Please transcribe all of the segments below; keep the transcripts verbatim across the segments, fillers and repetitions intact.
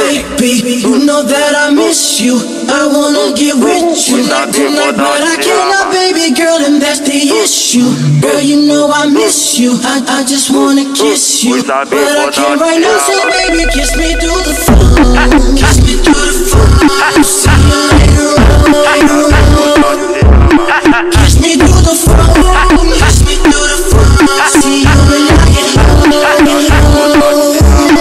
Baby, you know that I miss you. I wanna get with you tonight, but I cannot, baby girl, and that's the issue. Girl, you know I miss you. I, I just wanna kiss you, but I can't right now. Say, baby, kiss me through the phone. Kiss me through the phone. See you later on. Kiss me through the phone. Kiss me through the phone. See you when I get home.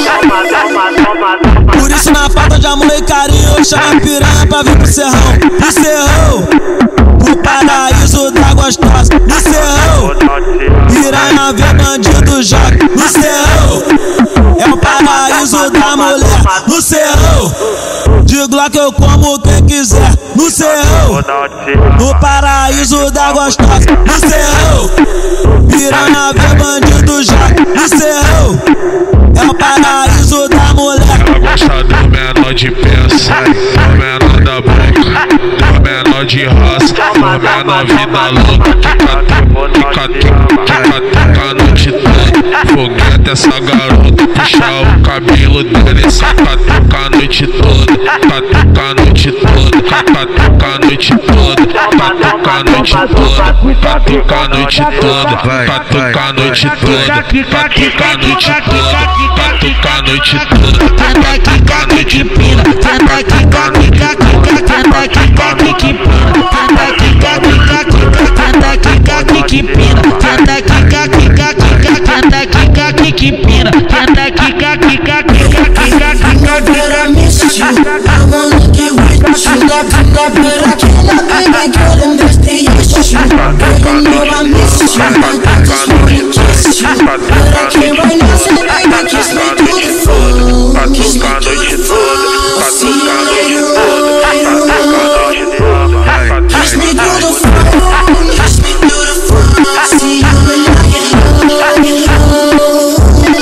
Por isso na falta de amor e carinho eu chamo a piranha pra vir pro serrão. No serrão, o paraíso da gostosa. No serrão, piranha vê bandido joga. No serrão, é o paraíso da mulher. No serrão, de Glock eu como quem quiser. No serrão, no paraíso da gostosa. No serrão, piranha vê bandido joga. No serrão, é o paraíso da mulher. Ela gosta do menor de peça, do menor da boca, do menor de raça, do menor vida louca. Fica, fica, fica a noite toda, foguete essa garota. Puxa o cabelo dele, saca, toca a noite toda, catuca a noite toda, catuca a noite toda, catuca a noite toda, catuca a noite toda, catuca a noite toda, catuca a noite toda, catuca a noite toda. Tenta quicar que pina, tenta quicar, quicar, quicar, tenta quicar que pina, tenta quicar, quicar, quicar, tenta quicar que pina, tenta quicar, quicar, quicar, tenta quicar que pina, tenta quicar, quicar, quicar, quicar, quicar, But I miss you. I wanna get with you. Love you, love but I cannot, baby girl, and that's the issue. Girl, you know I miss you. I just wanna kiss you, but I can't right now. Say, baby, kiss me through the phone. Kiss me through the phone. See you later on. Kiss me through the phone. Kiss me through the phone. See you when I get home.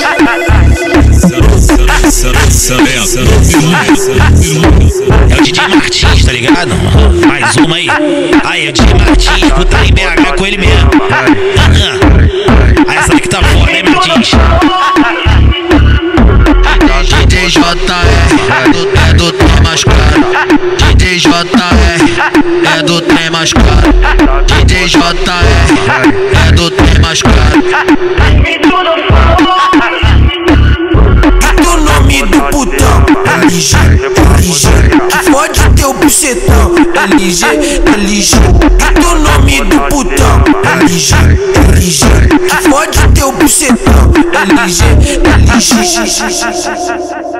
É o D J Martins, tá ligado? Mais uma aí. Aí, o D J Martins, puta em B H com ele mesmo. Aí essa daqui tá foda, hein, Martins? D J J R, do, é do trem mais caro. D J J R, é do trem mais caro. D J J R, é do trem mais caro. O nome do putão, L G, L G, que pode ter o bucetão, L G, L G. O nome do putão, L G, L G, que pode ter o bucetão, L G, L G.